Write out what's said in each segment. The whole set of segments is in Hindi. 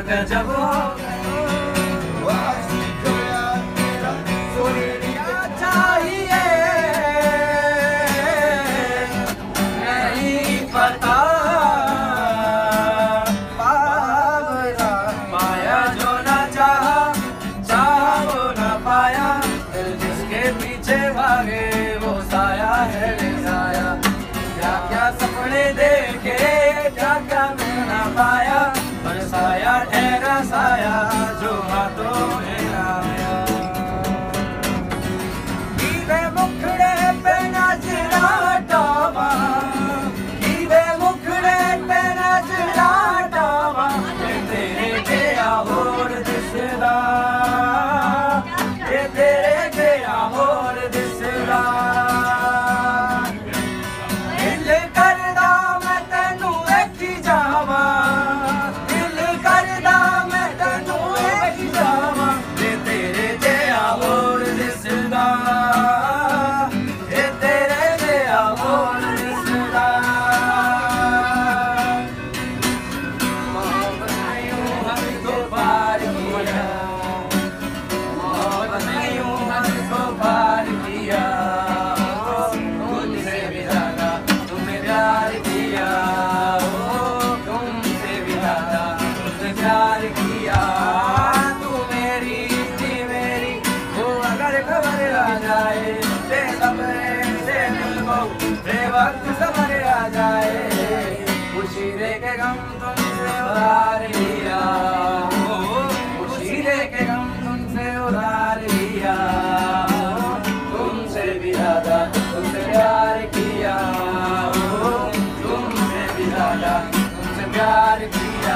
गजब हो चाहिए नहीं पता पाया जो ना चाहा चाहा वो ना पाया दिल जिसके पीछे भागे वो साया है साया क्या क्या सपने देखे क्या क्या ना पाया पर साया ठहरा साया जो हाथों में आया कीवे मुखड़े पे नजरा हटावा कीवे मुखड़े पे नजरा हटावा तेरे गया होर दिसदा तेरे गया होर दिसदा दिल करदा मैं तेनू वेखी जावा दिल करदा मैं तेनू वेखी जावा तेरे गया होर दिसदा तेरे गया होर दिसदा मोहब्बत ने यूं हद को पार किया मोहब्बत ने यूं हद को पार किया तुझसे भी ज्यादा तुम्हें प्यार किया तुमसे भी ज्यादा तुमसे प्यार किया तू मेरी थी मेरी वो अगर खबर आ जाए ते सपने से दिल को वक्त सबर आ जाए खुशी दे के गम तुमसे उधार लिया खुशी दे के गम तुमसे उधार लिया तुमसे भी ज्यादा तुमसे प्यार किया तुमसे भी ज्यादा तुमसे प्यार किया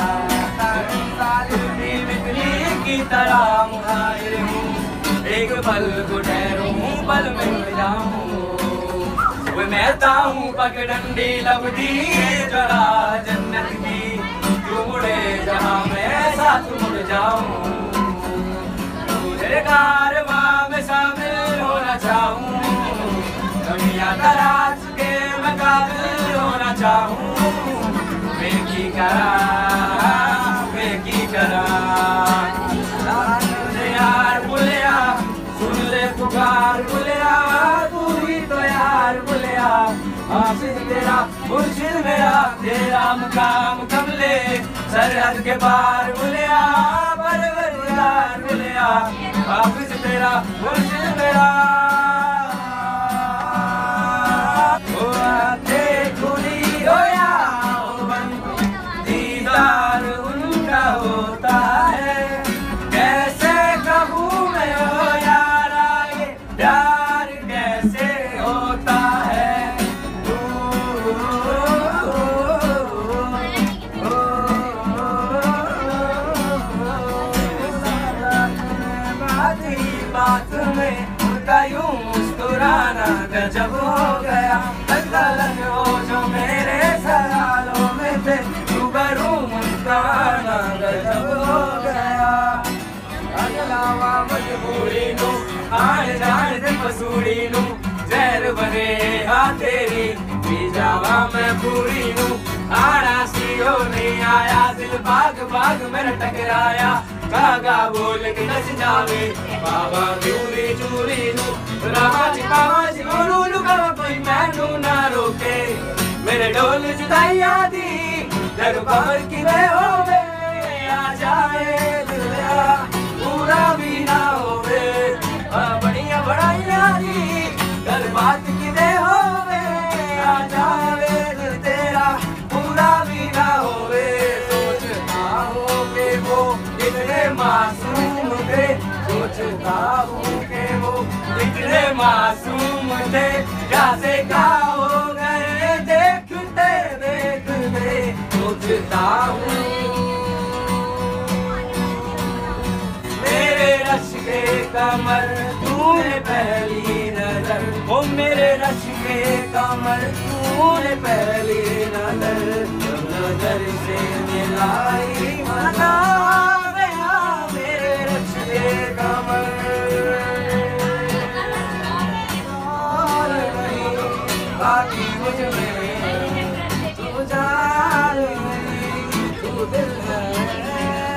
बिजली की तरह मुहायर हूँ एक पल को ठहरूं पल में मिल जाऊं वो महता हूँ पगडंडी लबदी जरा जन्नत की तू मुड़े जहाँ मैं साथ मुड़ जाऊं तेरे कारवां में शामिल होना चाहूं दुनिया तराश के मैं काबिल होना चाहूं बेकी करा यार बुलिया सुन ले पुकार बुलिया तू ही तो यार बुलिया हाफिज तेरा मुर्शिद मेरा तेरा मुकाम कमले सरहद के पार बुलिया परवरदिगार बुलिया हाफिज तेरा मुर्शिद मेरा ओ आते खुली हो या दीदार उनका होता है कैसे कहूँ मैं हो यार आगे प्यार कैसे होता है बात में उनका यूं मुस्कुराना गजब हो गया लगता लगे जो मेरे सवालों में थे रूबरू मुस्कुराना गजब हो गया अगलावा मजबूरी नू आने जाने दे मसूरी नू जहर बने हाँ तेरी पी जावा मैं पूरी नू आना सीओ नहीं आया दिल बाग बाग मेरा टकराया कागा बोल के नच जावे बाबा चूरी चूरी नू बाबा जी बोलू लुका कोई मैनू ना रोके मेरे ढोल जुदाइया दी जग खबर की वे होवे आ जाए दिल पूरा भी ना होवे बढ़िया बढ़ाइया दी गल बात की वे होवे आ जाए दिल तेरा पूरा भी ना होवे सोचता हो के वो इतने मासूम थे सोचता हूँ के वो इतने मासूम थे क्या से क्या हो गए देखते देखते सोचता हूँ मेरे रश के कमर तूने पहली नजर ओ मेरे रश के कमर तूने पहली नजर से मिलाई मजा गया मेरे रश के कमर और नहीं बाकी मुझ में तू जान तू दिल है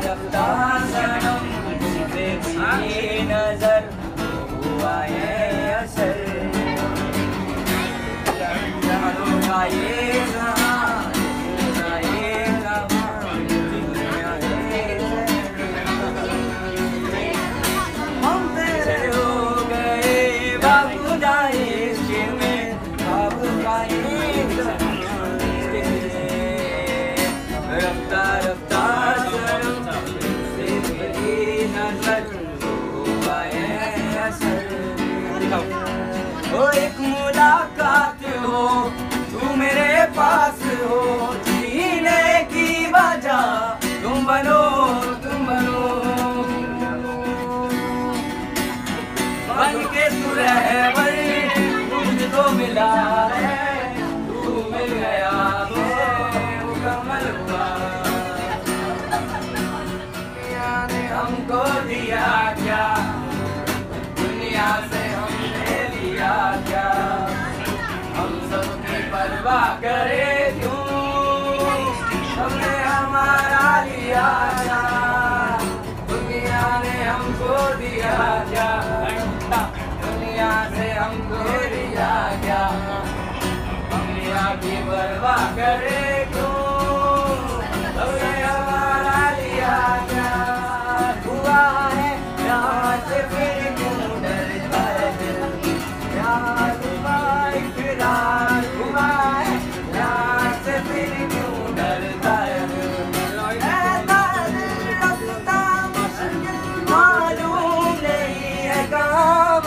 रफ्ता सनम तेरी नजर हुआ ये असर का ये हम तेरे हो गए बाबू जाए इसके में बाबू का ये रफ्ता रफ्ता ओ एक मुलाकात हो तू मेरे पास हो जीने की वजह तुम बनो बन के तू रहबर मुझको मिला है तू मिल गया वो मुकम्मल हुआ दुनिया ने हमको दिया क्या दुनिया से हमने लिया क्या हम सबकी परवाह करे क्यों हमने हमारा लिया क्या दुनिया ने हमको दिया क्या दुनिया से हमको लिया क्या हम दुनिया की परवाह करे क्यों हमने हमारा लिया क्या हुआ है यहाँ से फिर क्यों डरता है दिल यार हुआ इकरार हुआ है यहाँ से फिर क्यों डरता है रास्ता मुश्किल मालूम नहीं है काम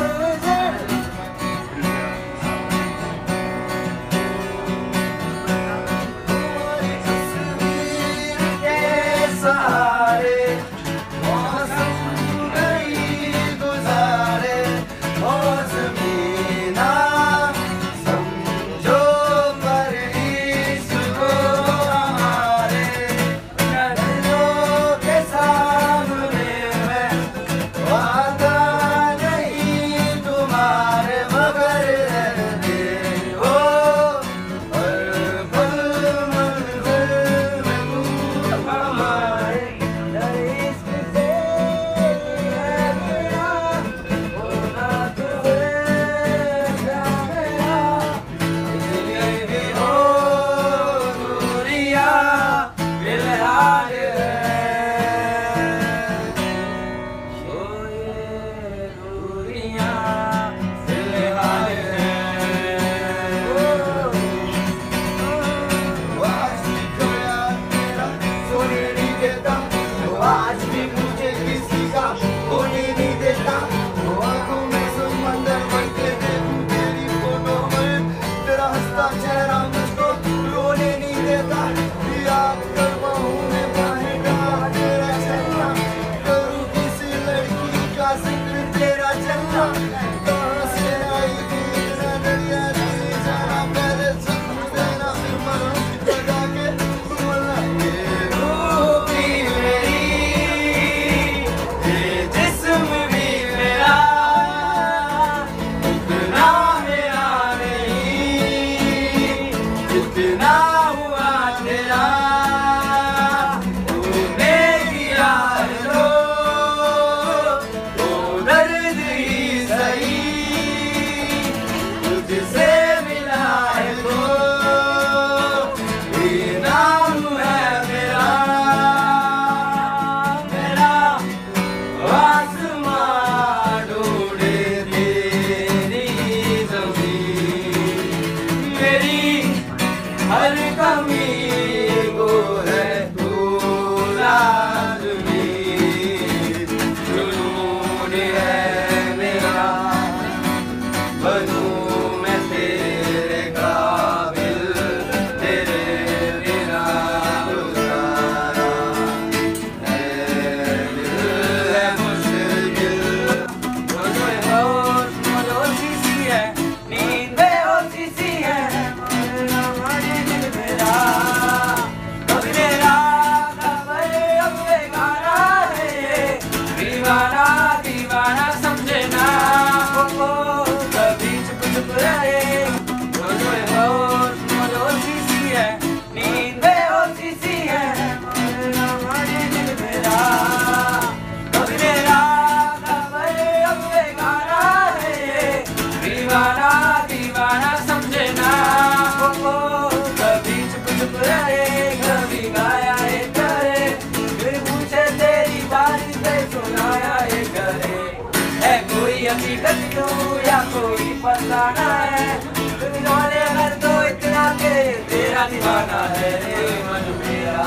अफसाना है, दीवाने कर दो इतना के तेरा दीवाना है रे मन मेरा,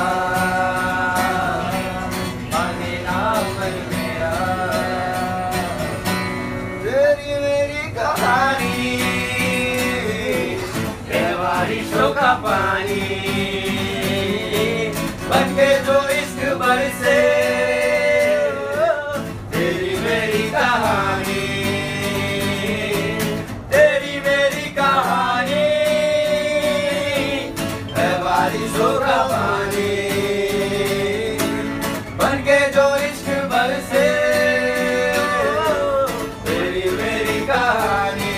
माने ना मन मेरा। तेरी मेरी कहानी है बारिशों का पानी, बनके जो इश्क बरसे तेरी मेरी कहानी, तेरी मेरी कहानी है बारिशों का पानी, बनके जो इश्क बरसे तेरी मेरी कहानी।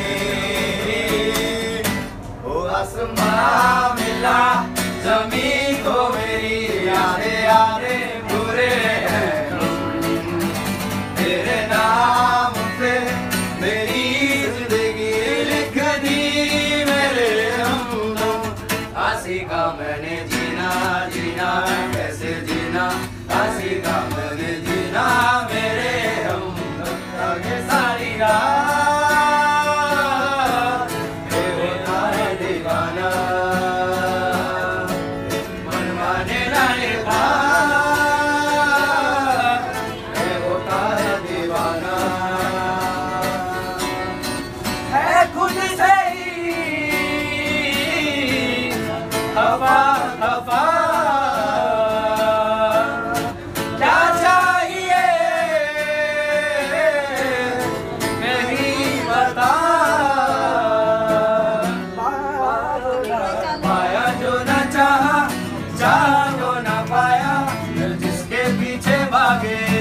ओ आसमां मिला जमीन को मेरी यादें यादें बुरे हैं, तेरे नाम पे मेरी जिंदगी लिख दी मेरे हमदम। हंसी का मैंने जीना जीना कैसे जीना, हंसी का मैंने जीना मेरे हमदम। आगे सारी रात होता है दीवाना, हवा हवा क्या चाहिए नहीं बता, पाया जो न चाहा चाहा जो न पाया, जिसके पीछे भागे